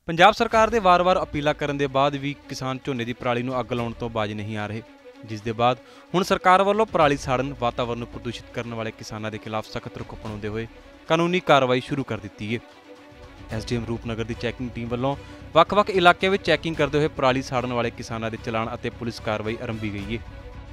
पंजाब सरकार ਦੇ ਵਾਰ-ਵਾਰ ਅਪੀਲਾਂ ਕਰਨ ਦੇ ਬਾਅਦ ਵੀ ਕਿਸਾਨ ਝੋਨੇ ਦੀ ਪਰਾਲੀ ਨੂੰ ਅੱਗ ਲਾਉਣ ਤੋਂ ਬਾਜ ਨਹੀਂ ਆ ਰਹੇ, ਜਿਸ ਦੇ ਬਾਅਦ ਹੁਣ ਸਰਕਾਰ ਵੱਲੋਂ ਪਰਾਲੀ ਸਾੜਨ, ਵਾਤਾਵਰਨ ਨੂੰ ਪ੍ਰਦੂਸ਼ਿਤ ਕਰਨ ਵਾਲੇ ਕਿਸਾਨਾਂ ਦੇ ਖਿਲਾਫ ਸਖਤ ਰੁਖ ਅਪਣਾਉਂਦੇ ਹੋਏ ਕਾਨੂੰਨੀ ਕਾਰਵਾਈ ਸ਼ੁਰੂ ਕਰ ਦਿੱਤੀ ਹੈ। ਐਸਡੀਐਮ ਰੂਪਨਗਰ ਦੀ ਚੈਕਿੰਗ ਟੀਮ ਵੱਲੋਂ ਵੱਖ-ਵੱਖ ਇਲਾਕਿਆਂ ਵਿੱਚ ਚੈਕਿੰਗ ਕਰਦੇ ਹੋਏ ਪਰਾਲੀ ਸਾੜਨ ਵਾਲੇ ਕਿਸਾਨਾਂ ਦੇ ਚਲਾਨ ਅਤੇ ਪੁਲਿਸ ਕਾਰਵਾਈ ਆਰੰਭੀ ਗਈ ਹੈ।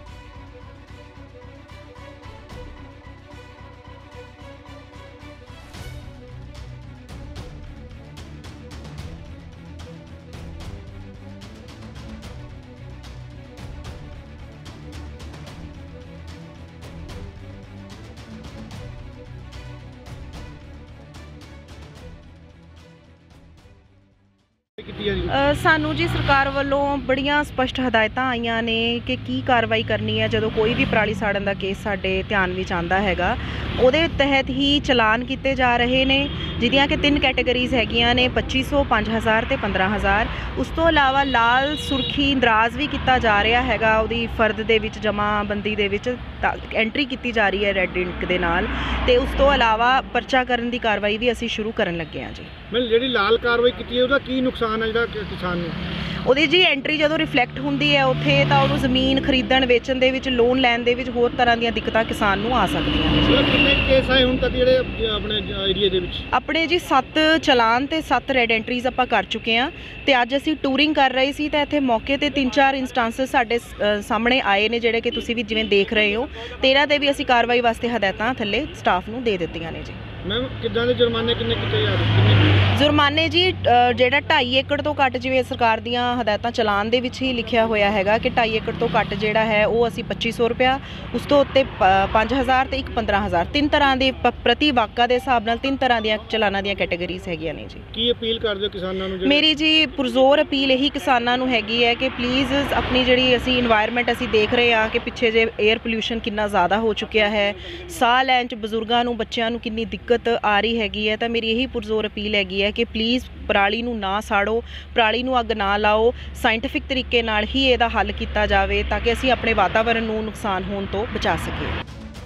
ਸਾਨੂੰ जी सरकार ਵੱਲੋਂ ਬੜੀਆਂ ਸਪਸ਼ਟ ਹਦਾਇਤਾਂ ਆਈਆਂ ਨੇ ਕਿ ਕੀ ਕਾਰਵਾਈ ਕਰਨੀ ਹੈ ਜਦੋਂ ਕੋਈ ਵੀ ਪਰਾਲੀ ਸਾੜਨ ਦਾ ਕੇਸ ਸਾਡੇ ਧਿਆਨ ਵਿੱਚ ਆਉਂਦਾ ਹੈਗਾ। ਉਹਦੇ ਤਹਿਤ ਹੀ ਚਲਾਨ ਕੀਤੇ ਜਾ ਰਹੇ ਨੇ, ਜਿਹਦੀਆਂ ਕਿ 3 ਕੈਟਾਗਰੀਜ਼ ਹੈਗੀਆਂ ਨੇ, 2500, 5000 ਤੇ 15000। ਉਸ ਤੋਂ ਇਲਾਵਾ ਲਾਲ ਸੁਰਖੀ ਇੰਦਰਾਜ਼ ਵੀ ਕੀਤਾ ਜਾ ਰਿਹਾ ਹੈਗਾ, ਉਹਦੀ ਫਰਦ ਦੇ ਵਿੱਚ ਜਮਾਬੰਦੀ ਦੇ ਵਿੱਚ ਐਂਟਰੀ ਕੀਤੀ ਜਾ ਰਹੀ ਹੈ ਰੈੱਡ ਇੰਕ ਦੇ ਨਾਲ। ਤੇ ਉਸ ਤੋਂ ਇਲਾਵਾ ਪਰਚਾ ਕਰਨ ਦੀ ਕਾਰਵਾਈ ਵੀ ਅਸੀਂ ਸ਼ੁਰੂ ਕਰਨ ਲੱਗੇ ਹਾਂ ਜੀ। ਮੈਂ ਜਿਹੜੀ ਲਾਲ ਕਾਰਵਾਈ ਕੀਤੀ ਹੈ ਉਹਦਾ ਕੀ ਨੁਕਸਾਨ ਹੈ ਜਿਹੜਾ ਕਿਸਾਨ ਨੂੰ? ਉਹਦੀ ਜੀ ਐਂਟਰੀ ਜਦੋਂ ਰਿਫਲੈਕਟ ਹੁੰਦੀ ਹੈ ਉੱਥੇ, ਤਾਂ ਉਹਨੂੰ ਜ਼ਮੀਨ ਖਰੀਦਣ ਵੇਚਣ ਦੇ ਵਿੱਚ, ਲੋਨ ਲੈਣ ਦੇ ਵਿੱਚ ਹੋਰ ਤਰ੍ਹਾਂ ਦੀਆਂ ਦਿੱਕਤਾਂ ਕਿਸਾਨ ਨੂੰ ਆ ਸਕਦੀਆਂ ਨੇ। ਕਿੰਨੇ ਕੇਸ ਆਏ ਹੁਣ ਤੱਕ ਜਿਹੜੇ ਆਪਣੇ ਏਰੀਆ ਦੇ ਵਿੱਚ? ਆਪਣੇ ਜੀ 7 ਚਲਾਨ ਤੇ 7 ਰੈੱਡ ਐਂਟਰੀਜ਼ ਆਪਾਂ ਕਰ ਚੁੱਕੇ ਹਾਂ। ਤੇ ਅੱਜ ਅਸੀਂ ਟੂਰਿੰਗ ਕਰ ਰਹੇ ਸੀ ਤਾਂ ਇੱਥੇ ਮੌਕੇ ਤੇ 3-4 ਇੰਸਟੈਂਸਸ ਸਾਡੇ ਸਾਹਮਣੇ ਆਏ ਨੇ, ਜਿਹੜੇ ਕਿ ਤੁਸੀਂ ਵੀ ਜਿਵੇਂ ਦੇਖ ਰਹੇ ਹੋ। 13 ਤੇ ਵੀ ਅਸੀਂ ਕਾਰਵਾਈ ਵਾਸਤੇ ਹਦਾਇਤਾਂ ਥੱਲੇ ਸਟਾਫ ਨੂੰ ਦੇ ਦਿੱਤੀਆਂ ਨੇ ਜੀ। ਮੈਮ ਕਿੱਦਾਂ ਦੇ ਜੁਰਮਾਨੇ ਕਿੰਨੇ ਕੀਤੇ ਜਾ ਰਹੇ? ਜੁਰਮਾਨੇ ਜੀ ਜਿਹੜਾ 2.5 ਏਕੜ ਤੋਂ ਘੱਟ, ਜਿਵੇਂ ਸਰਕਾਰ ਦੀਆਂ ਹਦਾਇਤਾਂ ਚਲਾਨ ਦੇ ਵਿੱਚ ਹੀ ਲਿਖਿਆ ਹੋਇਆ ਹੈਗਾ ਕਿ 2.5 ਏਕੜ ਤੋਂ ਘੱਟ ਜਿਹੜਾ ਹੈ ਉਹ ਅਸੀਂ 2500 ਰੁਪਇਆ, ਉਸ ਤੋਂ ਉੱਤੇ 5000 ਤੇ ਇੱਕ 15000। 3 ਤਰ੍ਹਾਂ ਦੇ ਪ੍ਰਤੀ ਵਾਕਾ ਦੇ ਹਿਸਾਬ ਨਾਲ 3 ਤਰ੍ਹਾਂ ਦੀਆਂ ਚਲਾਨਾਂ ਦੀਆਂ ਕੈਟਾਗਰੀਜ਼ ਹੈਗੀਆਂ ਨੇ ਜੀ। ਕੀ ਅਪੀਲ ਕਰਦੇ ਹੋ ਕਿਸਾਨਾਂ ਨੂੰ? ਮੇਰੀ ਜੀ ਪੁਰਜ਼ੋਰ ਅਪੀਲ ਇਹੀ ਕਿਸਾਨਾਂ ਨੂੰ ਹੈਗੀ ਹੈ ਕਿ ਪਲੀਜ਼ ਆਪਣੀ ਜਿਹੜੀ ਅਸੀਂ ਇਨਵਾਇਰਨਮੈਂਟ ਅਸੀਂ ਦੇਖ ਰਹੇ ਹਾਂ ਕਿ ਪਿੱਛੇ ਜੇ 에ਅਰ ਪੋਲਿਊਸ਼ਨ ਕਿੰਨਾ ਜ਼ਿਆਦਾ ਹੋ ਚੁੱਕਿਆ ਹੈ, ਸਾਹ ਲੈਣ 'ਚ ਬਜ਼ੁਰਗਾਂ ਨੂੰ, ਬੱਚਿਆਂ ਨੂੰ ਕਿੰਨੀ ਦਿੱਕਤ ਆ ਰਹੀ ਹੈਗੀ ਹੈ, ਤਾਂ ਮੇਰੀ ਇਹੀ ਪੁਰਜ਼ੋਰ ਅਪੀਲ ਹੈਗੀ ਹੈ ਕਿ ਪਲੀਜ਼ ਪਰਾਲੀ ਨੂੰ ਨਾ ਸਾੜੋ, ਪਰਾਲੀ ਨੂੰ ਅੱਗ ਨਾ ਲਾਓ। ਸਾਇੰਟੀਫਿਕ ਤਰੀਕੇ ਨਾਲ ਹੀ ਇਹਦਾ ਹੱਲ ਕੀਤਾ ਜਾਵੇ ਤਾਂ ਕਿ ਅਸੀਂ ਆਪਣੇ ਵਾਤਾਵਰਨ ਨੂੰ ਨੁਕਸਾਨ ਹੋਣ ਤੋਂ ਬਚਾ ਸਕੀਏ।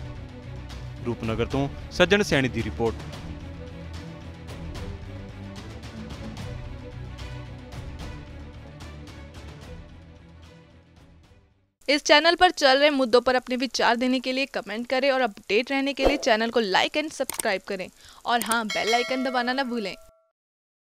ਰੂਪਨਗਰ ਤੋਂ ਸੱਜਣ ਸੈਣੀ ਦੀ ਰਿਪੋर्ट। इस चैनल पर चल रहे मुद्दों पर अपने विचार देने के लिए कमेंट करें और अपडेट रहने के लिए चैनल को लाइक एंड सब्सक्राइब करें और हाँ, बेल आइकन दबाना ना भूलें।